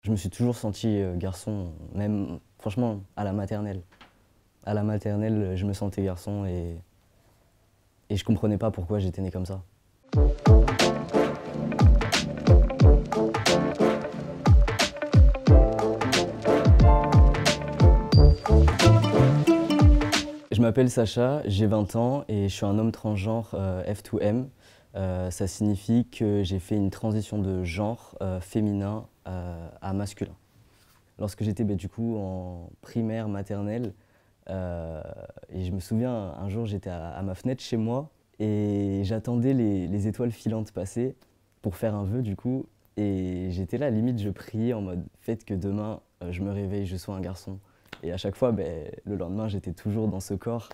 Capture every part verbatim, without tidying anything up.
Je me suis toujours senti euh, garçon, même franchement à la maternelle. À la maternelle, je me sentais garçon et, et je comprenais pas pourquoi j'étais né comme ça. Je m'appelle Sacha, j'ai vingt ans et je suis un homme transgenre euh, F deux M. Euh, ça signifie que j'ai fait une transition de genre euh, féminin euh, à masculin. Lorsque j'étais bah, du coup en primaire, maternelle, euh, et je me souviens un jour j'étais à, à ma fenêtre chez moi et j'attendais les, les étoiles filantes passer pour faire un vœu du coup. Et j'étais là, limite je priais en mode faites que demain euh, je me réveille, je sois un garçon. Et à chaque fois, ben, le lendemain, j'étais toujours dans ce corps.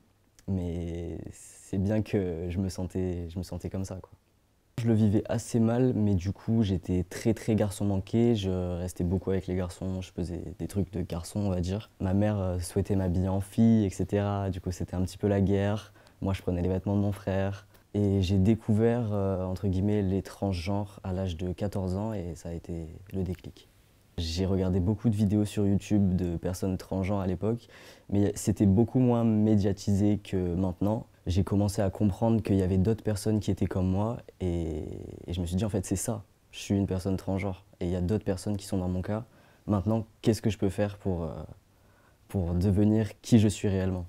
Mais c'est bien que je me sentais, je me sentais comme ça, quoi. Je le vivais assez mal, mais du coup, j'étais très très garçon manqué. Je restais beaucoup avec les garçons, je faisais des trucs de garçon, on va dire. Ma mère euh, souhaitait m'habiller en fille, et cetera. Du coup, c'était un petit peu la guerre. Moi, je prenais les vêtements de mon frère. Et j'ai découvert, euh, entre guillemets, les transgenres à l'âge de quatorze ans et ça a été le déclic. J'ai regardé beaucoup de vidéos sur YouTube de personnes transgenres à l'époque, mais c'était beaucoup moins médiatisé que maintenant. J'ai commencé à comprendre qu'il y avait d'autres personnes qui étaient comme moi et, et je me suis dit en fait c'est ça, je suis une personne transgenre et il y a d'autres personnes qui sont dans mon cas. Maintenant, qu'est-ce que je peux faire pour, euh, pour devenir qui je suis réellement?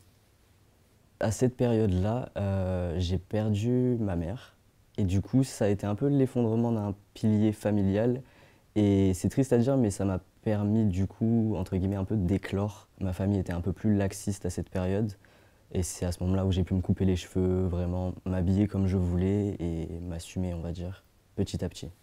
À cette période-là, euh, j'ai perdu ma mère et du coup ça a été un peu l'effondrement d'un pilier familial. Et c'est triste à dire, mais ça m'a permis du coup, entre guillemets, un peu d'éclore. Ma famille était un peu plus laxiste à cette période. Et c'est à ce moment-là où j'ai pu me couper les cheveux, vraiment m'habiller comme je voulais et m'assumer, on va dire, petit à petit.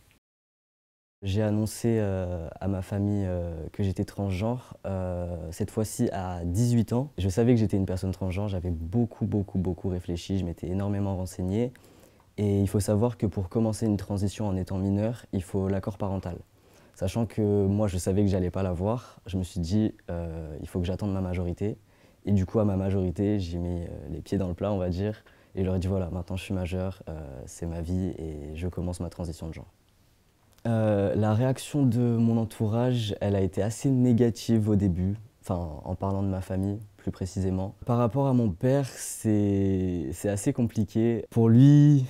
J'ai annoncé euh, à ma famille euh, que j'étais transgenre, euh, cette fois-ci à dix-huit ans. Je savais que j'étais une personne transgenre, j'avais beaucoup, beaucoup, beaucoup réfléchi, je m'étais énormément renseigné. Et il faut savoir que pour commencer une transition en étant mineur, il faut l'accord parental. Sachant que moi, je savais que j'allais pas l'avoir, je me suis dit, euh, il faut que j'attende ma majorité. Et du coup, à ma majorité, j'ai mis euh, les pieds dans le plat, on va dire. Et je leur ai dit, voilà, maintenant je suis majeur, euh, c'est ma vie et je commence ma transition de genre. Euh, la réaction de mon entourage, elle a été assez négative au début, enfin en parlant de ma famille plus précisément. Par rapport à mon père, c'est c'est assez compliqué. Pour lui,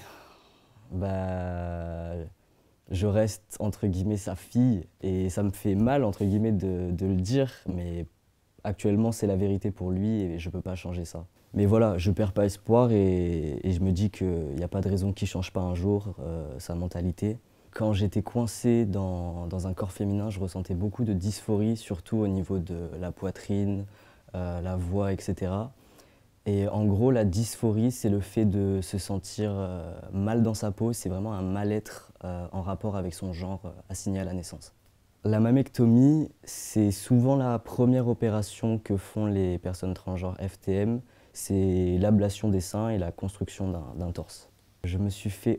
bah, je reste entre guillemets sa fille et ça me fait mal entre guillemets de, de le dire, mais actuellement c'est la vérité pour lui et je peux pas changer ça. Mais voilà, je perds pas espoir et, et je me dis qu'il n'y a pas de raison qu'il change pas un jour euh, sa mentalité. Quand j'étais coincé dans, dans un corps féminin, je ressentais beaucoup de dysphorie, surtout au niveau de la poitrine, euh, la voix, et cetera. Et en gros, la dysphorie, c'est le fait de se sentir euh, mal dans sa peau. C'est vraiment un mal-être euh, en rapport avec son genre euh, assigné à la naissance. La mammectomie, c'est souvent la première opération que font les personnes transgenres F T M. C'est l'ablation des seins et la construction d'un torse. Je me suis fait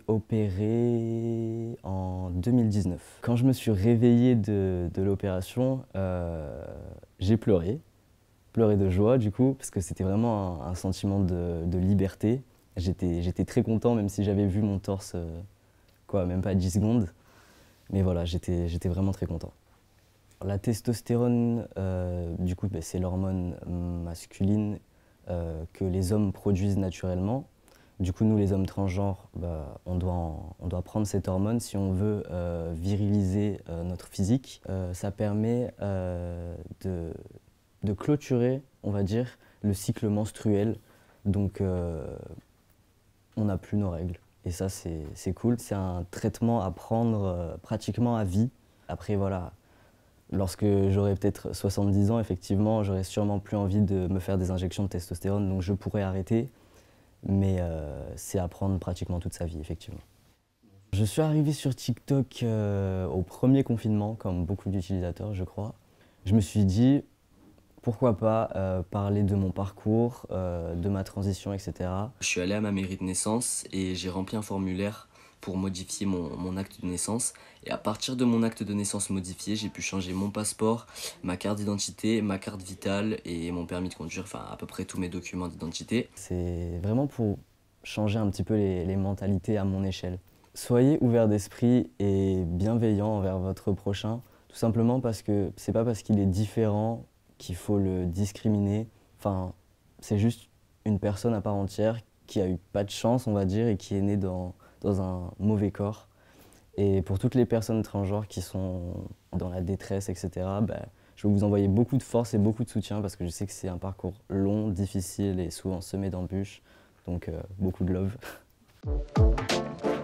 opérer en deux mille dix-neuf. Quand je me suis réveillé de, de l'opération, euh, j'ai pleuré. Pleuré de joie du coup, parce que c'était vraiment un, un sentiment de, de liberté. J'étais très content, même si j'avais vu mon torse, euh, quoi, même pas dix secondes. Mais voilà, j'étais vraiment très content. La testostérone, euh, du coup, bah, c'est l'hormone masculine euh, que les hommes produisent naturellement. Du coup, nous, les hommes transgenres, bah, on, doit en, on doit prendre cette hormone si on veut euh, viriliser euh, notre physique. Euh, ça permet euh, de, de clôturer, on va dire, le cycle menstruel. Donc, euh, on n'a plus nos règles. Et ça, c'est cool. C'est un traitement à prendre euh, pratiquement à vie. Après, voilà, lorsque j'aurai peut-être soixante-dix ans, effectivement, j'aurai sûrement plus envie de me faire des injections de testostérone, donc je pourrais arrêter. Mais euh, c'est à prendre pratiquement toute sa vie, effectivement. Je suis arrivé sur TikTok euh, au premier confinement, comme beaucoup d'utilisateurs, je crois. Je me suis dit, pourquoi pas euh, parler de mon parcours, euh, de ma transition, et cetera. Je suis allé à ma mairie de naissance et j'ai rempli un formulaire pour modifier mon, mon acte de naissance. Et à partir de mon acte de naissance modifié, j'ai pu changer mon passeport, ma carte d'identité, ma carte vitale et mon permis de conduire, enfin à peu près tous mes documents d'identité. C'est vraiment pour changer un petit peu les, les mentalités à mon échelle. Soyez ouverts d'esprit et bienveillants envers votre prochain. Tout simplement parce que c'est pas parce qu'il est différent qu'il faut le discriminer. Enfin, c'est juste une personne à part entière qui a eu pas de chance, on va dire, et qui est née dans, dans un mauvais corps. Et pour toutes les personnes transgenres qui sont dans la détresse, et cetera, bah, je vais vous envoyer beaucoup de force et beaucoup de soutien parce que je sais que c'est un parcours long, difficile et souvent semé d'embûches. Donc euh, beaucoup de love.